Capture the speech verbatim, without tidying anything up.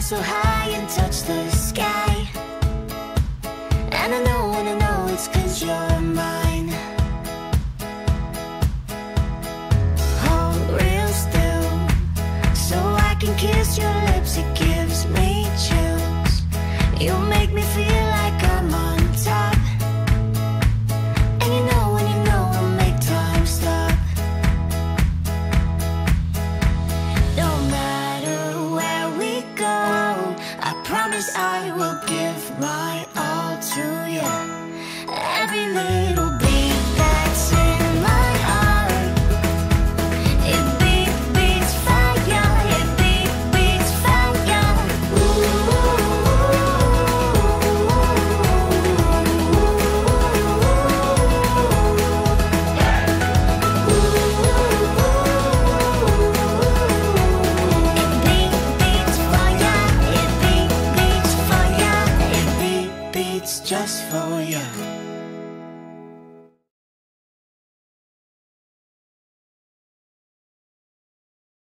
so high and touch the sky. And I know, and I know it's 'cause you're mine. Hold real still, so I can kiss your lips. It gives me chills. You make me feel like I'm on top. And you know, and you know we'll make time stop. No matter where we go, I promise I will give my all to you. Every little beat that's in my heart, it beat, beats fire. It beat, beats fire. Ooh. It beat, beats fire. It beat, beats fire. It beat, beats just for you.